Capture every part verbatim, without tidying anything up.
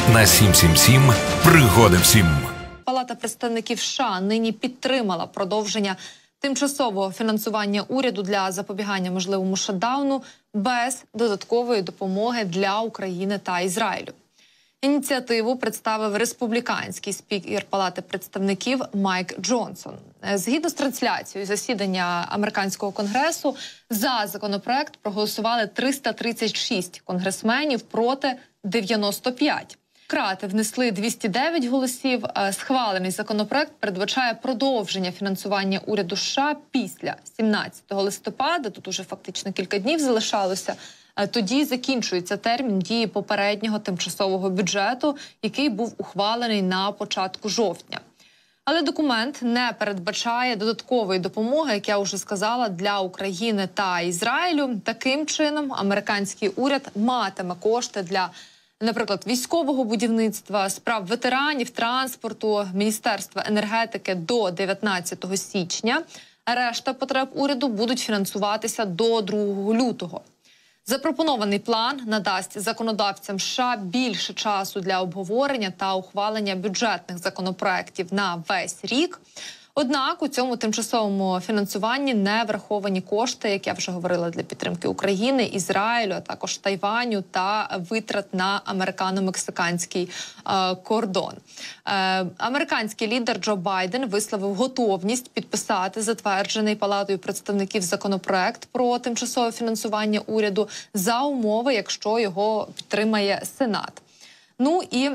на сім сім сім пригоди всім. Палата представників США нині підтримала продовження тимчасового фінансування уряду для запобігання можливому шатдауну без додаткової допомоги для України та Ізраїлю. Ініціативу представив республіканський спікер Палати представників Майк Джонсон. Згідно з трансляцією засідання американського конгресу, за законопроект проголосували триста тридцять шість конгресменів проти дев'яноста п'яти. Демократи внесли двісті дев'ять голосів. Схвалений законопроект передбачає продовження фінансування уряду США після сімнадцятого листопада. Тут уже фактично кілька днів залишалося. Тоді закінчується термін дії попереднього тимчасового бюджету, який був ухвалений на початку жовтня. Але документ не передбачає додаткової допомоги, як я вже сказала, для України та Ізраїлю. Таким чином, американський уряд матиме кошти для, наприклад, військового будівництва, справ ветеранів, транспорту, Міністерства енергетики до дев'ятнадцятого січня. Решта потреб уряду будуть фінансуватися до другого лютого. Запропонований план надасть законодавцям США більше часу для обговорення та ухвалення бюджетних законопроєктів на весь рік. Однак у цьому тимчасовому фінансуванні не враховані кошти, як я вже говорила, для підтримки України, Ізраїлю, а також Тайваню та витрат на американо-мексиканський е, кордон. Е, американський лідер Джо Байден висловив готовність підписати затверджений Палатою представників законопроект про тимчасове фінансування уряду за умови, якщо його підтримає Сенат. Ну і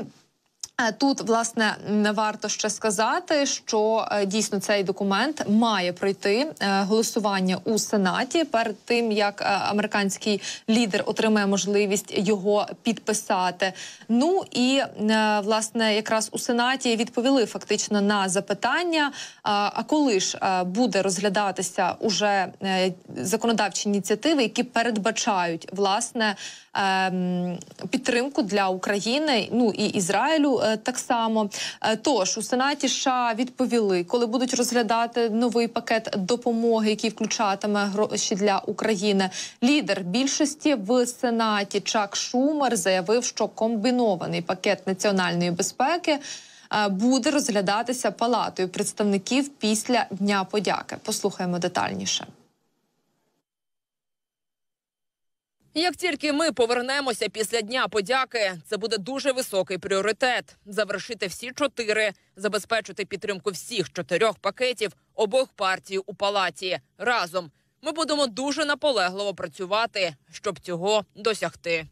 тут, власне, варто ще сказати, що дійсно цей документ має пройти голосування у Сенаті перед тим, як американський лідер отримає можливість його підписати. Ну і, власне, якраз у Сенаті відповіли фактично на запитання, а коли ж буде розглядатися уже законодавчі ініціативи, які передбачають, власне, підтримку для України, ну і Ізраїлю так само. Тож, у Сенаті США відповіли, коли будуть розглядати новий пакет допомоги, який включатиме гроші для України. Лідер більшості в Сенаті Чак Шумер заявив, що комбінований пакет національної безпеки буде розглядатися Палатою представників після Дня подяки. Послухаємо детальніше. Як тільки ми повернемося після Дня подяки, це буде дуже високий пріоритет – завершити всі чотири, забезпечити підтримку всіх чотирьох пакетів обох партій у Палаті. Разом ми будемо дуже наполегливо працювати, щоб цього досягти.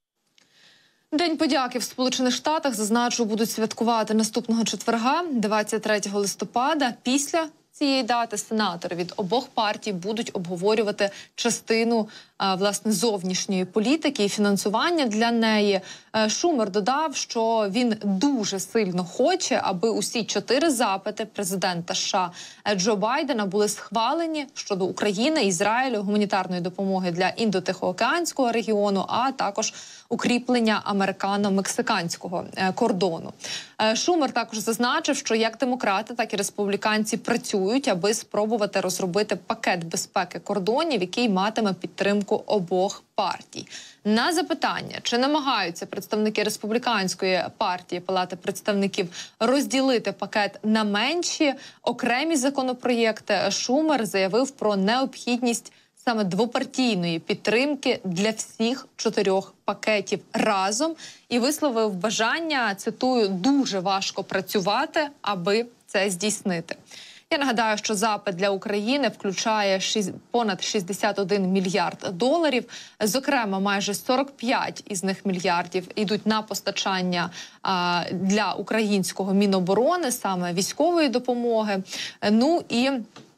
День подяки в Сполучених Штатах, зазначу, будуть святкувати наступного четверга, двадцять третього листопада. Після цієї дати сенатори від обох партій будуть обговорювати частину, власне, зовнішньої політики і фінансування для неї. Шумер додав, що він дуже сильно хоче, аби усі чотири запити президента США Джо Байдена були схвалені щодо України, Ізраїлю, гуманітарної допомоги для Індо-Тихоокеанського регіону, а також укріплення американо-мексиканського кордону. Шумер також зазначив, що як демократи, так і республіканці працюють, аби спробувати розробити пакет безпеки кордонів, який матиме підтримку обох партій. На запитання, чи намагаються представники республіканської партії Палати представників розділити пакет на менші окремі законопроєкти, Шумер заявив про необхідність саме двопартійної підтримки для всіх чотирьох пакетів разом і висловив бажання, цитую, «дуже важко працювати, аби це здійснити». Я нагадаю, що запит для України включає понад шістдесят один мільярд доларів. Зокрема, майже сорок п'ять із них мільярдів йдуть на постачання а, для українського Міноборони, саме військової допомоги. Ну і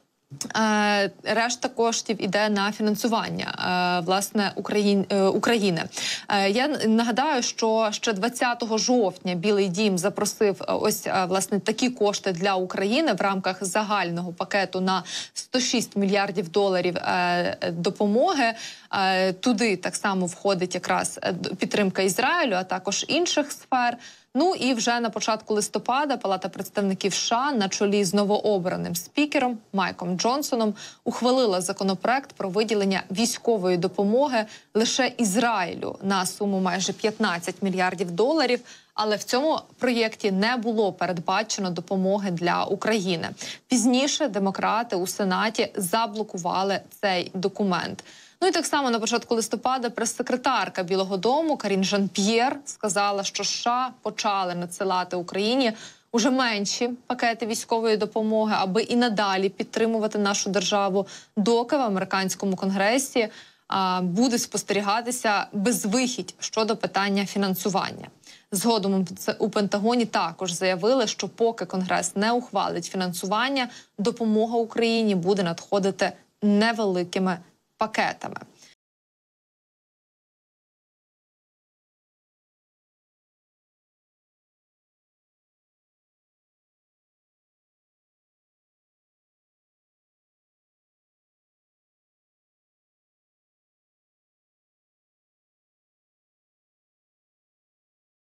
решта коштів іде на фінансування, власне, України. Я нагадаю, що ще двадцятого жовтня Білий дім запросив ось, власне, такі кошти для України в рамках загального пакету на сто шість мільярдів доларів допомоги. Туди так само входить якраз підтримка Ізраїлю, а також інших сфер. Ну і вже на початку листопада Палата представників США на чолі з новообраним спікером Майком Джонсоном ухвалила законопроект про виділення військової допомоги лише Ізраїлю на суму майже п'ятнадцять мільярдів доларів. Але в цьому проєкті не було передбачено допомоги для України. Пізніше демократи у Сенаті заблокували цей документ. Ну і так само на початку листопада прес-секретарка Білого дому Карін Жан-П'єр сказала, що США почали надсилати Україні уже менші пакети військової допомоги, аби і надалі підтримувати нашу державу, доки в американському конгресі а, буде спостерігатися безвихідь щодо питання фінансування. Згодом у Пентагоні також заявили, що поки Конгрес не ухвалить фінансування, допомога Україні буде надходити невеликими пакетами.